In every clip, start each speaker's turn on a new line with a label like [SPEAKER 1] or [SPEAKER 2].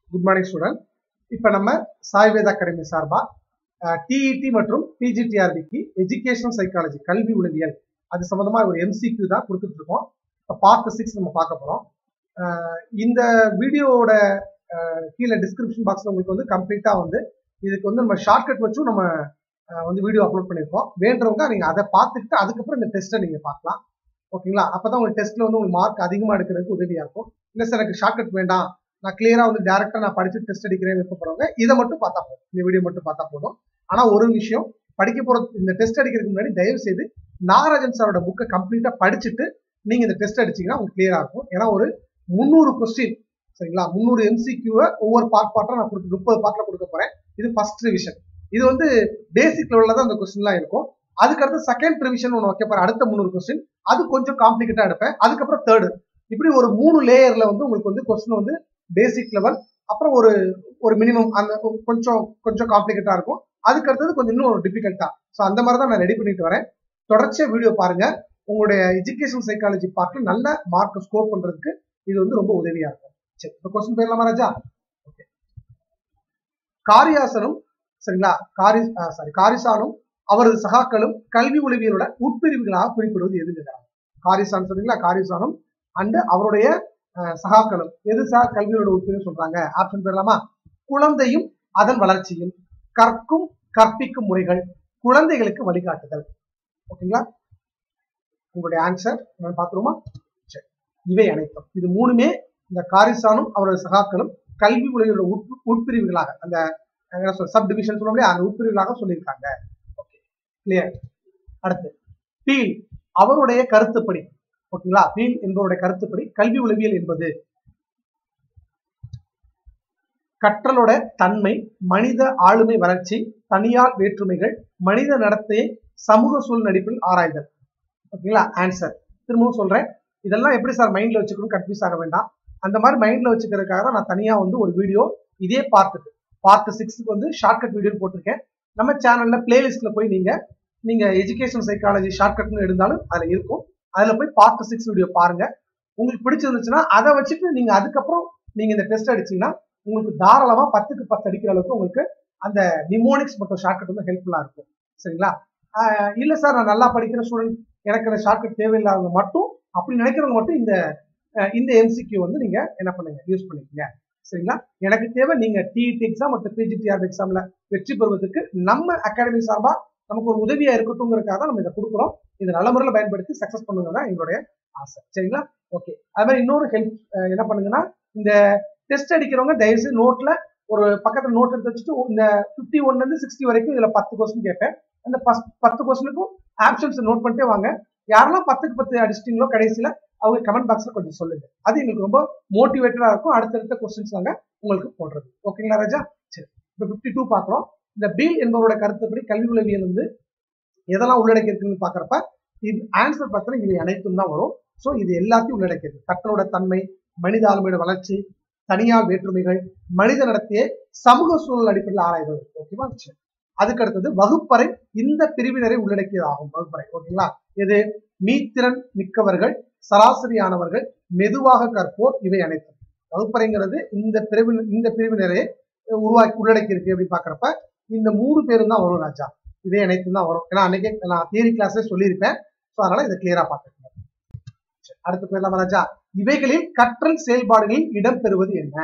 [SPEAKER 1] Good morning student. இப்போ நம்ம Saiveda academy சார்பா TET மற்றும் PGTRB க்கு எஜுகேஷனல் சைக்காலஜி கல்வி உளவியல் அது சம்பந்தமா ஒரு MCQ தான் கொடுத்துட்டு இருக்கோம். இப்போ பார்ட் 6 நம்ம பார்க்க போறோம். இந்த வீடியோவோட கீழ டிஸ்கிரிப்ஷன் பாக்ஸ்ல உங்களுக்கு வந்து கம்ப்ளீட்டா வந்து இதுக்கு வந்து நம்ம ஷார்ட்கட் வச்சு நம்ம வந்து வீடியோ அப்லோட் பண்ணிருக்கோம். வேண்டறவங்க நீங்க அதை பார்த்துட்டு அதுக்கப்புறம் இந்த டெஸ்ட்டை நீங்க பார்க்கலாம். ஓகேங்களா? அப்பதான் உங்க டெஸ்ட்ல வந்து உங்களுக்கு மார்க் அதிகமா எடுக்கிறதுக்கு உதவியா இருக்கும். இல்ல சார் எனக்கு ஷார்ட்கட் வேண்டாம், நான் கிளியரா வந்து டைரக்டா நான் படிச்சு டெஸ்ட் அடிக்கிறேன் விருப்பப்படுறவங்க இதை மட்டும் பார்த்தா போதும், இந்த வீடியோ மட்டும் பார்த்தா போதும். ஆனா ஒரு விஷயம், படிக்க போற இந்த டெஸ்ட் அடிக்கிறதுக்கு முன்னாடி தயவு செய்து நாகராஜன் சாரோட புக்கை கம்ப்ளீட்டா படிச்சுட்டு நீங்க இந்த டெஸ்ட் அடிச்சீங்கன்னா உங்களுக்கு கிளியரா இருக்கும். ஏன்னா ஒரு 300 கொஸ்டின் சரிங்களா, 300 MCQவை ஒவ்வொரு பார்ட்டா நான் 30 பார்ட்ல கொடுக்க போறேன். இது ஃபர்ஸ்ட் ரிவிஷன். இது வந்து பேசிக் லெவல்ல தான் அந்த கொஸ்டின்லாம் இருக்கும். அதுக்கடுத்து செகண்ட் ரிவிஷன் ஒன்று வைக்க போறேன், அடுத்த 300 கொஸ்டின். அது கொஞ்சம் காம்ப்ளிகேட்டா எடுப்பேன். அதுக்கப்புறம் தேர்டு, இப்படி ஒரு 3 லேயர்ல வந்து உங்களுக்கு வந்து கொஸ்டின் வந்து பேசிக் லெவல், அப்புறம் ஒரு மினிமம் அந்த கொஞ்சம் காம்ப்ளிகேட்டா இருக்கும். அதுக்கு அடுத்தது கொஞ்சம் இன்னும் டிஃபிகல்ட்டா. ஸோ அந்த மாதிரி தான் நான் ரெடி பண்ணிட்டு வரேன். தொடர்ச்சியா வீடியோ பாருங்க. உங்களுடைய எஜுகேஷன் சைக்காலஜி பார்ட்ல நல்ல மார்க் ஸ்கோர் பண்றதுக்கு இது வந்து ரொம்ப உதவியா இருக்கும். சரி, இப்போ கொஸ்டின் போயிடலாமா ராஜா? ஓகே. காரியாசனும் சரிங்களா, காரிசானும் அவரது சகாக்களும் கல்வி உளவியலோட உட்பிரிவுகளாக குறிப்பிடுவது எது கேட்கிறாங்க. காரிசான் சொன்னீங்களா, காரிசானும் அண்ட் அவருடைய சகாக்களும் எது சார் கல்வியோட உட்பிரிவு சொல்றாங்க? ஆப்ஷன் பெறலாமா? குழந்தையும் அதன் வளர்ச்சியும், கற்பிக்கும் முறைகள், குழந்தைகளுக்கு வழிகாட்டுதல். ஓகேங்களா? உங்களுடைய ஆன்சர் பார்த்துருமா? சரி, இவை அனைத்தும் இது மூணுமே இந்த காரிசானும் அவரது சகாக்களும் கல்வி உலகியோட உட்பிரிவுகளாக, அந்த சப் டிவிஷன் சொல்ல முடியாது, அந்த உட்பிரிவுகளாக சொல்லியிருக்காங்க. Okay, clear. அடுத்து பீல் அவருடைய கருத்துப்படி, ஓகேங்களா, பீல் என்பவருடைய கருத்துப்படி கல்வி உளவியல் என்பது கற்றலோட தன்மை, மனித ஆளுமை வளர்ச்சி, தனியார் வேற்றுமைகள், மனித நடத்தையை சமூக சூழல் அடிப்பில் ஆராய்தல். ஓகேங்களா? ஆன்சர் திரும்பவும் சொல்றேன். இதெல்லாம் எப்படி சார் மைண்ட்ல வச்சுக்கணும், கன்ஃபியூஸ் ஆக வேண்டாம். அந்த மாதிரி மைண்ட்ல வச்சுக்கிறதுக்காக தான் நான் தனியா வந்து ஒரு வீடியோ இதே பார்ட் 6க்கு வந்து ஷார்ட்கட் வீடியோ போட்டிருக்கேன். நம்ம சேனல்ல பிளேலிஸ்ட்ல போய் நீங்க எஜுகேஷன் சைக்காலஜி ஷார்ட்கட்னு இருந்தாலும் அதுல இருக்கும். அதுல போய் பார்ட் 6 வீடியோ பாருங்க. உங்களுக்கு பிடிச்சிருந்துச்சுன்னா அதை வச்சுட்டு நீங்க அதுக்கப்புறம் நீங்க இந்த டெஸ்ட் அடிச்சீங்கன்னா உங்களுக்கு தாராளமா 10க்கு 10 அடிக்கிற அளவுக்கு உங்களுக்கு அந்த நிமோனிக்ஸ் மற்றும் ஷார்ட்கட் வந்து ஹெல்ப்ஃபுல்லா இருக்கும். சரிங்களா? இல்ல சார் நான் நல்லா படிக்கிற ஸ்டூடெண்ட், எனக்கு அந்த ஷார்ட்கட் தேவையில்லாதவங்க மட்டும், அப்படி நினைக்கிறவங்க மட்டும் இந்த MCQ வந்து நீங்க என்ன பண்ணுங்க, யூஸ் பண்ணிக்கங்க. சரிங்களா? எனக்கு தேவை நீங்க TET எக்ஸாம் மற்றும் PGTRB எக்ஸாம்ல வெற்றி பெறுவதற்கு நம்ம அகாடமி சார்பா நமக்கு ஒரு உதவியா இருக்கட்டும்ங்கிறதுக்காக தான் நம்ம இதை கொடுக்குறோம். இதை நல்ல முறையில் பயன்படுத்தி சக்சஸ் பண்ணுங்க தான் எங்களுடைய ஆசை. சரிங்களா? ஓகே. அது மாதிரி இன்னொரு ஹெல்ப் என்ன பண்ணுங்கன்னா, இந்த டெஸ்ட் அடிக்கிறவங்க தயவுசெய்து நோட்ல ஒரு பக்கத்துல நோட் எடுத்து வச்சுட்டு இந்த 51 இருந்து 60 வரைக்கும் இதுல 10 கொஸ்டின் கேட்பேன். அந்த 10 கொஸ்டினுக்கும் ஆப்ஷன்ஸ் நோட் பண்ணிட்டே வாங்க. யாரெல்லாம் 10க்கு 10 அடிச்சிட்டீங்களோ கடைசியில அவங்க கமெண்ட் பாக்ஸ்ல கொஞ்சம் சொல்லுங்க. அது எங்களுக்கு ரொம்ப மோட்டிவேட்டடா இருக்கும் அடுத்தடுத்த கொஸ்டின்ஸ் நாங்க உங்களுக்கு போடுறது. ஓகேங்களா ராஜா? சரி, இப்போ 52 பார்க்கிறோம். இந்த பீல் என்பவரோட கருத்துப்படி கல்வி உளவியல் வந்து எதெல்லாம் உள்ளடக்கி இருக்குன்னு பாக்குறப்ப இது ஆன்சர் பார்த்தா இது அனைத்தும் தான் வரும். ஸோ இது எல்லாத்தையும் உள்ளடக்கியது. கற்றலோட தன்மை, மனித ஆளுமையோட வளர்ச்சி, தனியார் வேற்றுமைகள், மனித நடத்தையை சமூக சூழல் அடிப்படையில் ஆராய்வது. ஓகேவா? அதுக்கு அடுத்தது வகுப்பறை இந்த பிரிவினரை உள்ளடக்கியதாகும். வகுப்பறை ஓகேங்களா? இது மீத்திறன் மிக்கவர்கள், சராசரியானவர்கள், மெதுவாக கற்போர், இவை அனைத்தும். வகுப்பறைங்கிறது இந்த பிரிவினரை உள்ளடக்கி இருக்கு அப்படின்னு பாக்குறப்ப இந்த 3 பேரும் தான் வரும் ராஜா. இதே அனைத்தும் தான் வரும். ஏன்னா அன்னைக்கு நான் தியரி கிளாஸ்ல சொல்லியிருப்பேன். ஸோ அதனால இதை கிளியரா பார்த்துக்கணும். அடுத்து போயிடலாமா ராஜா? இவைகளில் கற்றல் செயல்பாடுகளில் இடம்பெறுவது என்ன?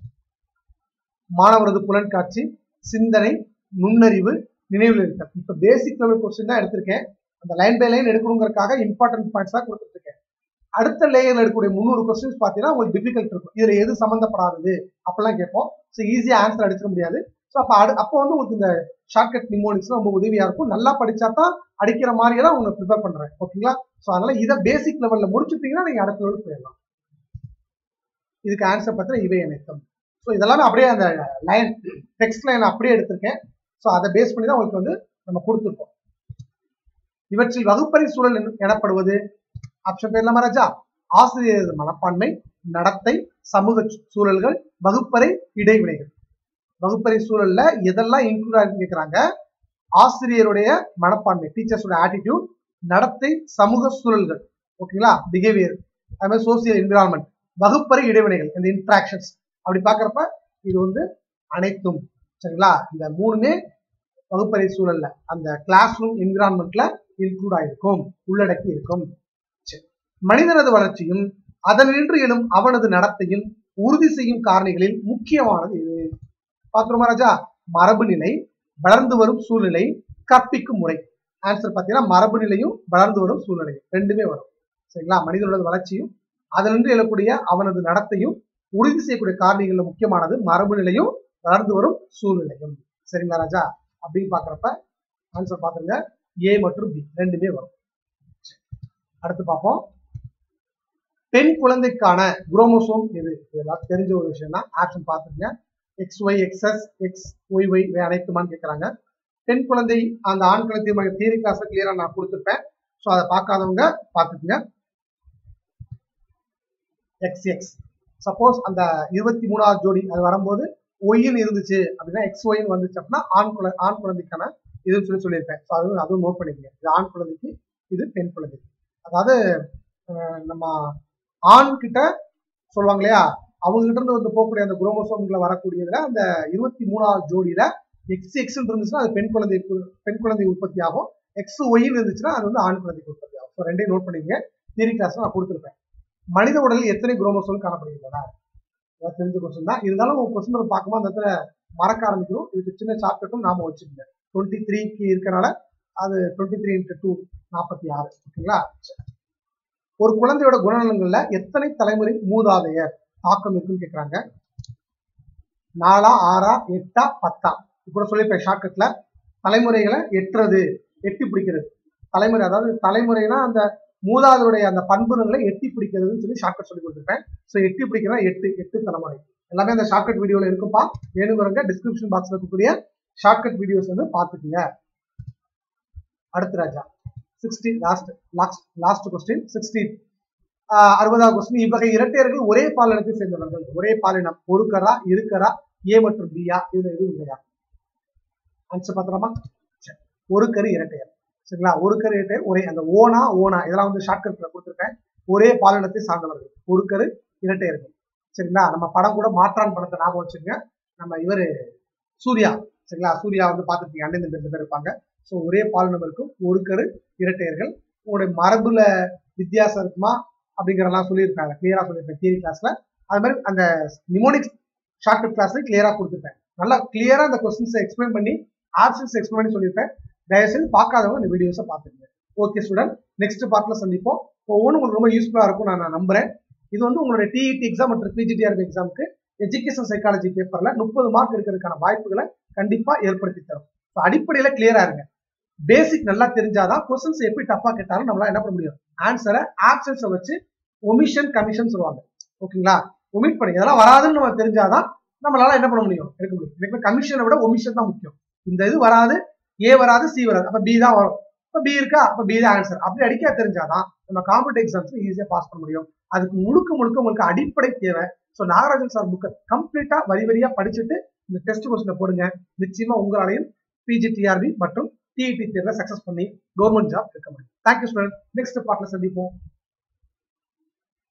[SPEAKER 1] மாணவரது புலன்காட்சி, சிந்தனை, நுண்ணறிவு, நினைவில் இருத்தல். இப்ப பேசிக் லெவல் கொஸ்டின் தான் எடுத்திருக்கேன். அந்த லைன் பை லைன் எடுக்கணுங்கிறதுக்காக இம்பார்ட்டன்ட் பாயிண்ட்ஸ் தான் கொடுத்துட்டு இருக்கேன். அடுத்த லேயர்ல எடுக்கக்கூடிய 300 கொஸ்டின்ஸ் பார்த்தீங்கன்னா உங்களுக்கு டிஃபிகல்ட் இருக்கும். இதுல எது சம்பந்தப்படாதது அப்படிலாம் கேட்போம். ஸோ ஈஸியா ஆன்சர் அடிச்சிட முடியாது. ஸோ அப்போ வந்து உங்களுக்கு இந்த ஷார்ட்கட் நிமோனிக்ஸ் ரொம்ப உதவியா இருக்கும். நல்லா படிச்சா தான் அடிக்கிற மாதிரியே தான் உங்களுக்கு ப்ரிப்பேர் பண்றேன். ஓகேங்களா? ஸோ அதனால இதை பேசிக் லெவல்ல முடிச்சுட்டீங்கன்னா நீங்க அடுத்த லெவல் போயிடலாம். இதுக்கு ஆன்சர் பார்த்தீங்கன்னா இவை அனைத்தும். ஸோ இதெல்லாமே அப்படியே அந்த லைன் டெக்ஸ்ட் லைன் அப்படியே எடுத்திருக்கேன். ஸோ அதை பேஸ் பண்ணி தான் உங்களுக்கு வந்து நம்ம கொடுத்துருக்கோம். இவற்றில் வகுப்பறை சூழல் எனப்படுவது ஆப்ஷன் பேர்லாமா ராஜா? ஆசிரியரது மனப்பான்மை, நடத்தை, சமூக சூழல்கள், வகுப்பறை இடைவினைகள். வகுப்பறை சூழல்ல எதெல்லாம் இன்க்ளூட் ஆகுன்னு கேட்கிறாங்க. ஆசிரியருடைய மனப்பான்மை, டீச்சர்ஸோட ஆட்டிடியூட், நடத்தை, சமூக சூழல்கள், ஓகேங்களா, பிஹேவியர், அது மாதிரி சோசியல் என்விரான்மெண்ட், வகுப்பறை இடைவினைகள், இந்த இன்ட்ராக்ஷன்ஸ். அப்படி பாக்குறப்ப இது வந்து அனைத்தும். சரிங்களா? இந்த மூணுமே வகுப்பறை சூழல்ல அந்த கிளாஸ் ரூம் என்விரான்மெண்ட்ல இன்க்ளூட் ஆயிருக்கும், உள்ளடக்கி இருக்கும். மனிதனது வளர்ச்சியும் அதனின்று எழும் அவனது நடத்தையும் உறுதி செய்யும் காரணிகளில் முக்கியமானது இது. பாத்துருமா ராஜா? மரபு நிலை, வளர்ந்து வரும் சூழ்நிலை, கற்பிக்கும் முறை. ஆன்சர் பாத்தீங்கன்னா மரபு நிலையும் வளர்ந்து வரும் சூழ்நிலையும் ரெண்டுமே வரும். சரிங்களா? மனிதனோட வளர்ச்சியும் அதனின்று எழக்கூடிய அவனது நடத்தையும் உறுதி செய்யக்கூடிய காரணிகள்ல முக்கியமானது மரபு நிலையும் வளர்ந்து வரும் சூழ்நிலையும். சரிங்களா ராஜா? அப்படின்னு பாக்குறப்ப ஆன்சர் பாத்துருங்க, ஏ மற்றும் பி ரெண்டுமே வரும். அடுத்து பார்ப்போம். பெண் குழந்தைக்கான குரோமோசோம் எது? இதெல்லாம் தெரிஞ்ச ஒரு விஷயம் தான். ஆப்ஷன் பார்த்துங்க. XY, XS, XYY அனைத்துமான்னு கேட்கறாங்க. பெண் குழந்தை அந்த ஆண் குழந்தை தியரி கிளாஸ்ல கிளியரா நான் கொடுத்துருப்பேன். ஸோ அதை பார்க்காதவங்க பார்த்துக்குங்க. XX சப்போஸ் அந்த 23வது ஜோடி அது வரும்போது ஒய்ன்னு இருந்துச்சு அப்படின்னா XYன்னு வந்துச்சு அப்படின்னா ஆண் குழந்தைக்கான இதுன்னு சொல்லியிருப்பேன். ஸோ அதுவும் நோட் பண்ணிக்கங்க. இது ஆண் குழந்தைக்கு, இது பெண் குழந்தைக்கு. அதாவது நம்ம ஆண் கிட்ட சொல்லுவாங்க இல்லையா, அவங்க கிட்ட இருந்து வந்து போகக்கூடிய அந்த குரோமோசோம்களை வரக்கூடியதுல அந்த 23வது ஜோடியில XX இருந்துச்சுன்னா அது பெண் குழந்தை உற்பத்தி ஆகும். XYன்னு இருந்துச்சுன்னா அது வந்து ஆண் குழந்தைக்கு உற்பத்தி ஆகும். ஸோ ரெண்டையும் நோட் பண்ணிக்கங்க. தியரி கிளாஸ் நான் கொடுத்துருப்பேன். மனித உடலில் எத்தனை குரோமோசோம் காணப்படுகின்றன? தெரிஞ்ச கொஸ்டின் தான். இருந்தாலும் உங்க கொஸ்டின் பார்க்கும்போது அந்த இடத்துல மறக்க ஆரம்பிக்கணும். இதுக்கு சின்ன ஷார்ட்கட்டும் நாம வச்சுக்கோங்க. 23க்கு இருக்கனால அது 23 × 2 46. ஓகேங்களா? ஒரு குழந்தையோட குணநலன்கள்ல எத்தனை தலைமுறை மூதாதையர் தாக்கம் இருக்குன்னு கேட்கறாங்க. 4, 6, 8, 10 இப்ப சொல்லியிருப்பேன் ஷார்ட்கட்ல. தலைமுறைகளை எட்டி பிடிக்கிறது. தலைமுறை, அதாவது தலைமுறைனா அந்த மூதாதையுடைய அந்த பண்புகளை எட்டி பிடிக்கிறதுன்னு சொல்லி ஷார்ட்கட் சொல்லி கொடுத்துருப்பேன். ஸோ எட்டி பிடிக்கிறதா 8 தலைமுறை. எல்லாமே அந்த ஷார்ட்கட் வீடியோல இருக்கும்பா. வேணுங்கிறவங்க டிஸ்கிரிப்ஷன் பாக்ஸ்ல இருக்கக்கூடிய ஷார்ட்கட் வீடியோஸ் வந்து பார்த்துக்குங்க. அடுத்து ராஜா 16 லாஸ்ட் கொஸ்டின் 16. 60வது கொஸ்டின். இவ்வகை இரட்டையர்கள் ஒரே பாலினத்தை சேர்ந்தவர்கள். ஒரே பாலினம் ஒரு கரா, இருக்கரா, ஏ மற்றும் பியா, இதுல எதுவும் இல்லையா? ஆன்சர் பாத்திரமா? ஒரு கரு இரட்டையர். சரிங்களா? ஒரு கரு இரட்டையர் ஒரே அந்த ஓனா இதெல்லாம் வந்து ஷார்ட்கட்ல கொடுத்துருப்பேன். ஒரே பாலினத்தை சார்ந்தவர்கள் ஒரு கரு இரட்டையர்கள். சரிங்களா? நம்ம படம் கூட மாற்றான் படத்தை ஞாபகம் வச்சுக்கோங்க. நம்ம இவரு சூர்யா, சரிங்களா? சூர்யா வந்து பார்த்துருப்பீங்க. அண்ணன் 2 பேர் இருப்பாங்க. ஸோ ஒரே பாலினம் இருக்கும், ஒரு கரு இரட்டையர்கள். உங்களுடைய மரபுல வித்தியாசம் இருக்குமா அப்படிங்கிறதெல்லாம் சொல்லியிருக்காங்க. கிளியரா சொல்லியிருப்பேன் தியரி கிளாஸ்ல. அது மாதிரி அந்த நிமோனிக்ஸ் ஷார்ட்கட் கிளாஸ்ல கிளியரா கொடுத்துருப்பேன். நல்லா கிளியரா அந்த கொஸ்டின்ஸை எக்ஸ்பிளைன் பண்ணி ஆப்ஷன்ஸ் எக்ஸ்பிளைன் பண்ணி சொல்லியிருப்பேன். தயவுசெய்து பார்க்காதவங்க இந்த வீடியோஸை பார்த்துருங்க. ஓகே ஸ்டூடெண்ட், நெக்ஸ்ட் பார்ட்ல சந்திப்போம். ஒவ்வொன்றும் உங்களுக்கு ரொம்ப யூஸ்ஃபுல்லா இருக்கும் நான் நம்புறேன். இது வந்து உங்களுடைய TET எக்ஸாம் மற்றும் PGTRB எக்ஸாமுக்கு எஜுகேஷன் சைக்காலஜி பேப்பர்ல 30 மார்க் எடுக்கிறதுக்கான வாய்ப்புகளை கண்டிப்பா ஏற்படுத்தி தரும். அடிப்படையில கிளியரா இருங்க. பேசிக் நல்லா தெரிஞ்சாதான் கொஸ்டின்ஸ் எப்படி டஃபா கேட்டாலும் நம்மளால என்ன பண்ண முடியும், ஆன்சரை ஆப்ஷன்ஸை வச்சு ஒமிஷன் கமிஷன் சொல்லுவாங்க. ஓகேங்களா? ஒமிட் பண்ணி இதெல்லாம் வராதுன்னு நம்ம தெரிஞ்சாதான் நம்மளால என்ன பண்ண முடியும், எடுக்க முடியும். கமிஷனை விட ஒமிஷன் தான் முக்கியம். இந்த இது வராது, ஏ வராது, சி வராது, அப்ப பி தான் வரும். அப்ப பி இருக்கா, அப்ப பி தான் ஆன்சர். அப்படி அடிக்க தெரிஞ்சாதான் நம்ம காம்படிட்டிவ் எக்ஸாம்ஸ் ஈஸியா பாஸ் பண்ண முடியும். அதுக்கு முழுக்க உங்களுக்கு அடிப்படை தேவை. ஸோ நாகராஜன் சார் புக்கை கம்ப்ளீட்டா வரியா படிச்சுட்டு இந்த டெஸ்ட் கொஸ்டினை போடுங்க. நிச்சயமா உங்களாலையும் PGTRB மற்றும் TET தேர்வை சக்சஸ் பண்ணி கவர்மெண்ட் ஜாப் எடுக்க முடியும். Thank you student. நெக்ஸ்ட் பார்ட்ல சந்திப்போம்.